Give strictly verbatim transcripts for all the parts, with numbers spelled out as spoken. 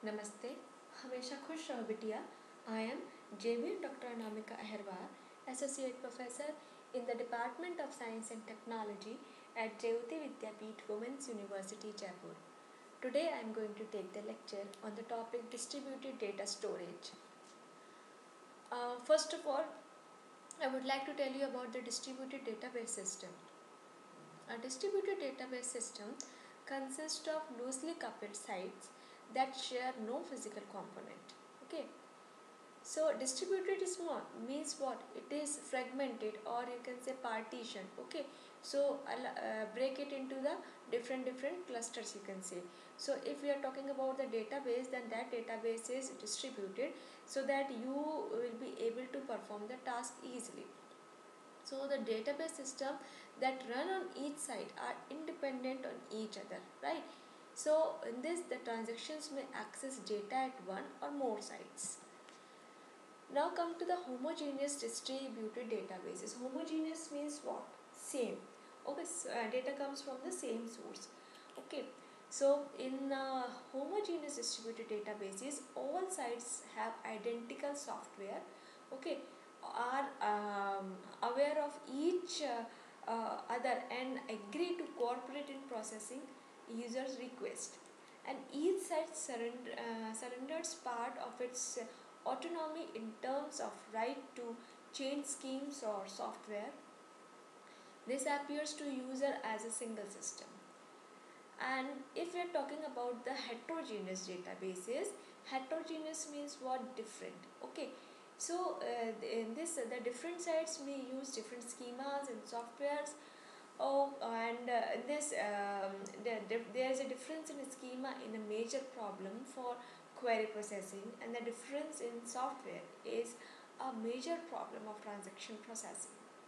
नमस्ते, हमेशा खुश रहो बिटिया. I am J B Doctor Anamika Aherwal, Associate Professor in the Department of Science and Technology at Jayoti Vidyapeeth Women's University, Jaipur. Today I am going to take the lecture on the topic distributed data storage. Uh, first of all, I would like to tell you about the distributed database system. A distributed database system consists of loosely coupled sites that share no physical component. Okay. So distributed is what means what it is fragmented, or you can say partition. Okay. So I'll uh, break it into the different different clusters, you can say. So if we are talking about the database, then that database is distributed so that you will be able to perform the task easily. So the database system that run on each side are independent on each other, right? So in this, the transactions may access data at one or more sites. Now come to the homogeneous distributed databases. Homogeneous means what? Same. Okay, so, uh, data comes from the same source. Okay, so in uh, homogeneous distributed databases, all sites have identical software. Okay, are um, aware of each uh, uh, other and agree to cooperate in processing users' request, and each site surrender, uh, surrenders part of its uh, autonomy in terms of right to change schemes or software. This appears to user as a single system. And if we are talking about the heterogeneous databases, heterogeneous means what? Different. Okay, so uh, in this uh, the different sites may use different schemas and softwares. Oh, and uh, this um, there, there is a difference in a schema in a major problem for query processing, and the difference in software is a major problem of transaction processing.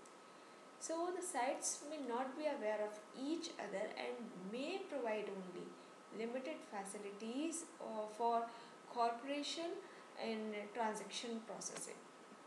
So the sites may not be aware of each other and may provide only limited facilities uh, for cooperation in transaction processing.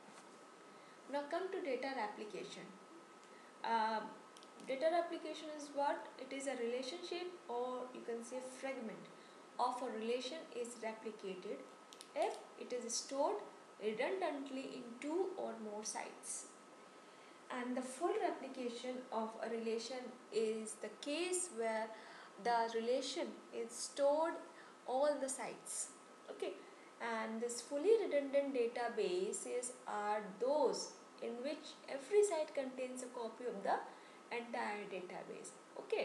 Now come to data replication. Uh, data replication is what? It is a relationship, or you can say fragment of a relation is replicated if it is stored redundantly in two or more sites. And the full replication of a relation is the case where the relation is stored all the sites. Okay, and this fully redundant databases are those in which every site contains a copy of the entire database. Okay.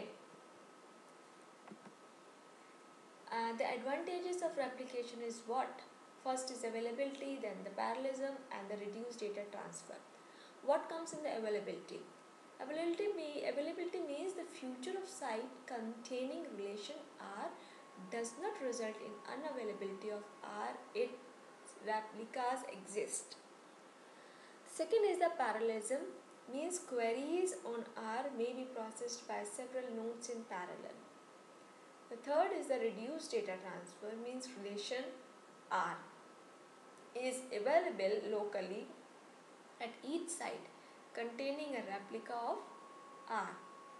Uh, the advantages of replication is what? First is availability, then the parallelism, and the reduced data transfer. What comes in the availability? Availability, may, availability means the future of site containing relation R does not result in unavailability of R if replicas exist. Second is the parallelism, means queries on R may be processed by several nodes in parallel. The third is the reduced data transfer, means relation R is available locally at each site containing a replica of R.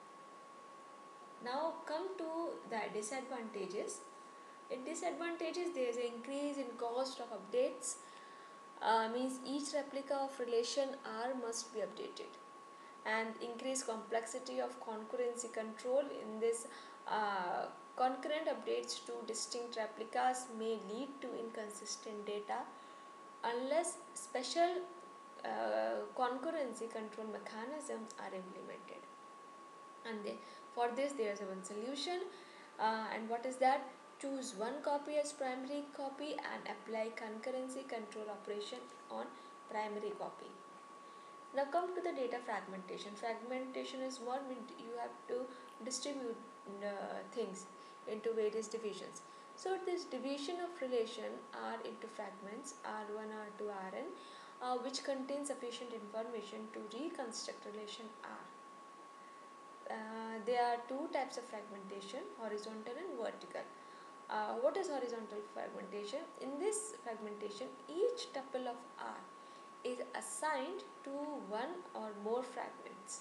Now come to the disadvantages. In disadvantages, there is an increase in cost of updates, uh, means each replica of relation R must be updated, and increased complexity of concurrency control. In this, uh, concurrent updates to distinct replicas may lead to inconsistent data unless special uh, concurrency control mechanisms are implemented. And they, for this there is a one solution, uh, and what is that? Choose one copy as primary copy and apply concurrency control operation on primary copy. Now come to the data fragmentation. Fragmentation is what you have to distribute uh, things into various divisions. So this division of relation R into fragments R one, R two, Rn, uh, which contain sufficient information to reconstruct relation R. Uh, there are two types of fragmentation, horizontal and vertical. Uh, what is horizontal fragmentation? In this fragmentation, each tuple of R is assigned to one or more fragments.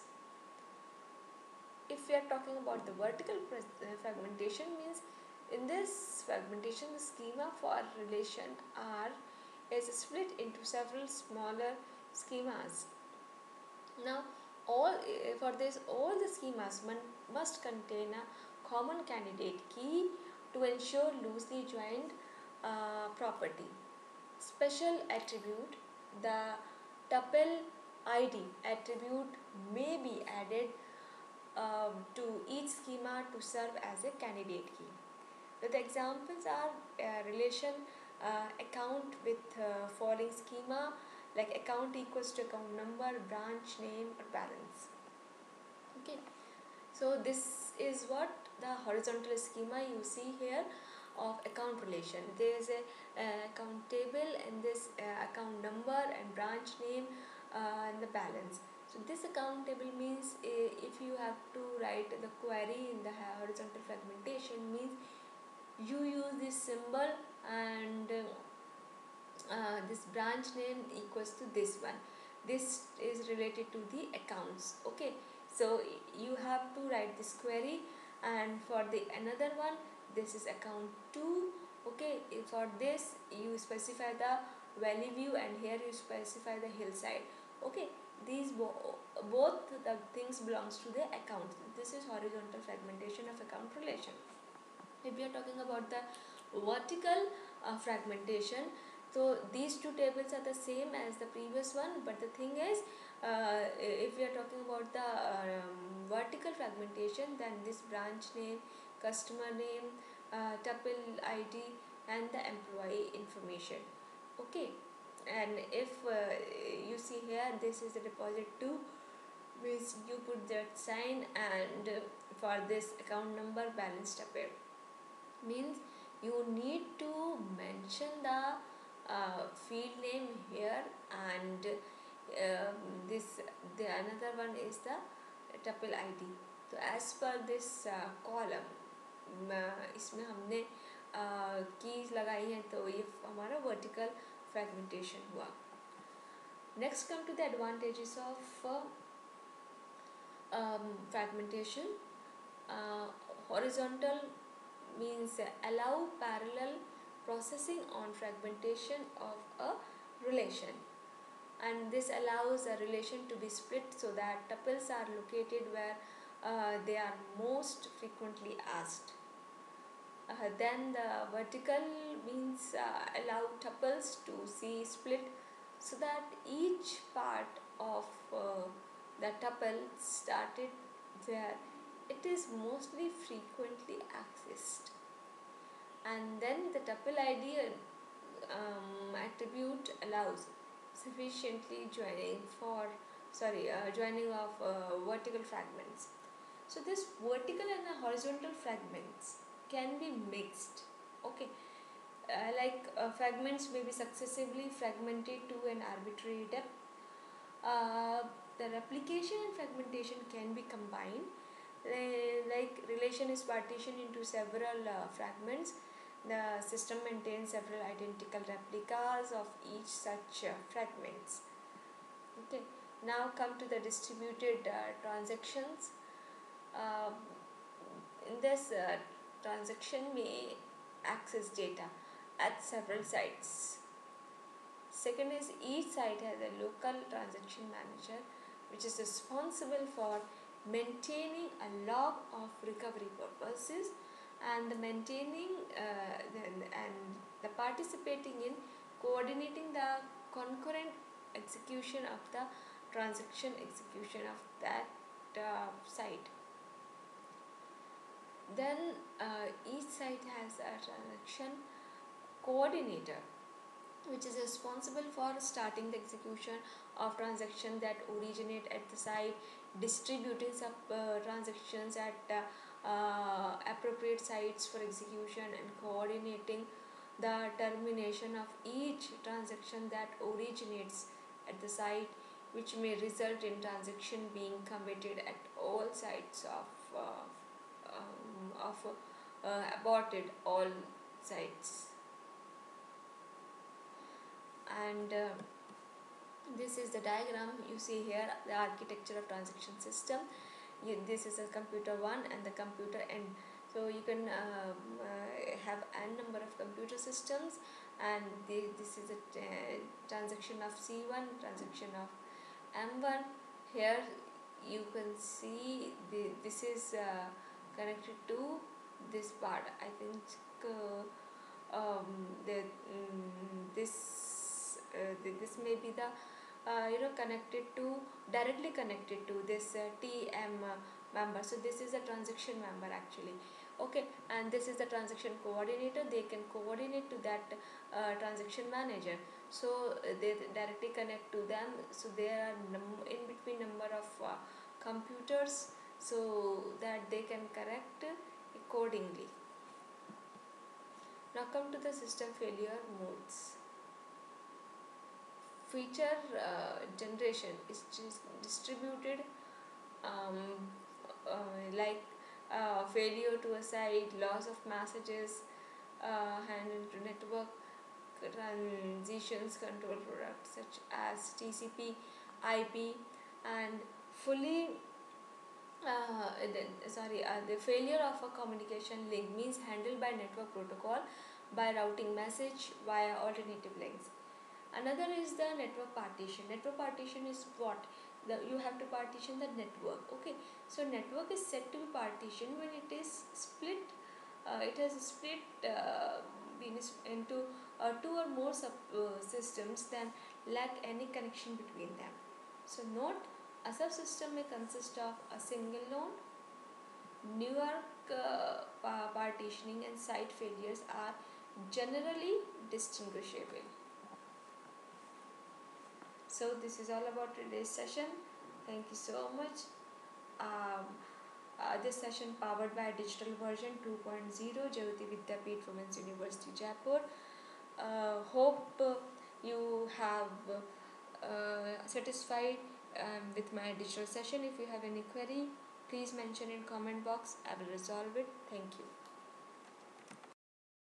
If we are talking about the vertical fragmentation, means in this fragmentation, the schema for relation R is split into several smaller schemas. Now, all for this, all the schemas must contain a common candidate key to ensure loosely joined uh, property. Special attribute: the tuple I D attribute may be added um, to each schema to serve as a candidate key. The examples are uh, relation uh, account with uh, following schema, like account equals to account number, branch name, or balance. Okay, so this is what the horizontal schema you see here of account relation. There is a uh, account table and this uh, account number and branch name uh, and the balance. So this account table means uh, if you have to write the query in the horizontal fragmentation, means you use this symbol and uh, uh, this branch name equals to this one. This is related to the accounts. Okay, so you have to write this query, and for the another one, this is account two. Okay, for this you specify the valley view, and here you specify the hillside. Okay, these bo both the things belongs to the account. This is horizontal fragmentation of account relation. If we are talking about the vertical uh, fragmentation, so these two tables are the same as the previous one, but the thing is, uh, if we are talking about the um, vertical fragmentation, then this branch name, customer name, uh, tuple I D, and the employee information. Okay, and if uh, you see here, this is the deposit two, means you put that sign, and uh, for this account number, balance tuple, means you need to mention the uh, field name here, and uh, this the another one is the tuple I D. तो as per this uh, column, इसमें हमने keys uh, लगाई हैं, तो ये हमारा vertical fragmentation हुआ. Next come to the advantages of uh, um, fragmentation. Uh, horizontal means allow parallel processing on fragmentation of a relation, and this allows a relation to be split so that tuples are located where uh, they are most frequently asked. Uh, then the vertical means uh, allow tuples to see split so that each part of uh, the tuple started where it is mostly frequently accessed, and then the tuple I D um, attribute allows sufficiently joining for sorry uh, joining of uh, vertical fragments. So this vertical and the horizontal fragments can be mixed. Okay, uh, like uh, fragments may be successively fragmented to an arbitrary depth. Uh, the replication and fragmentation can be combined. Uh, like relation is partitioned into several uh, fragments. The system maintains several identical replicas of each such uh, fragments. Okay, now come to the distributed uh, transactions. Uh, in this uh, transaction may access data at several sites. Second is each site has a local transaction manager which is responsible for maintaining a log of recovery purposes and the maintaining uh, the, and the participating in coordinating the concurrent execution of the transaction execution of that uh, site. Then uh, each site has a transaction coordinator which is responsible for starting the execution of transactions that originate at the site, distributing sub uh, transactions at uh, uh, appropriate sites for execution, and coordinating the termination of each transaction that originates at the site, which may result in transaction being committed at all sites of uh, um, of uh, aborted all sites. And uh, this is the diagram you see here, the architecture of transaction system. You, this is a computer one and the computer end. So you can um, uh, have n number of computer systems, and the, this is a uh, transaction of C one, transaction of M one. Here you can see the this is uh, connected to this part. I think uh, um, the, um, this uh, the, this may be the uh, you know connected to directly connected to this uh, T M uh, member. So this is a transaction member actually. Okay, and this is the transaction coordinator. They can coordinate to that uh, transaction manager. So uh, they directly connect to them. So there are num- in between number of uh, computers, so that they can correct accordingly. Now come to the system failure modes. Feature uh, generation is dis- distributed um, uh, like uh, failure to a site, loss of messages, uh, handled to network transitions control products such as T C P, I P, and fully uh, the, sorry uh, the failure of a communication link means handled by network protocol by routing message via alternative links. Another is the network partition. Network partition is what the you have to partition the network. Okay, so network is said to be partitioned when it is split. Uh, it has split uh, been into uh, two or more sub uh, systems then lack any connection between them. So note, a subsystem may consist of a single node. Newark uh, partitioning and site failures are generally distinguishable. So this is all about today's session. Thank you so much. Um, uh, this session powered by digital version two point oh, Jayoti Vidyapeeth Women's University Jaipur. Uh, hope uh, you have uh, satisfied um, with my digital session. If you have any query, please mention in comment box. I will resolve it. Thank you.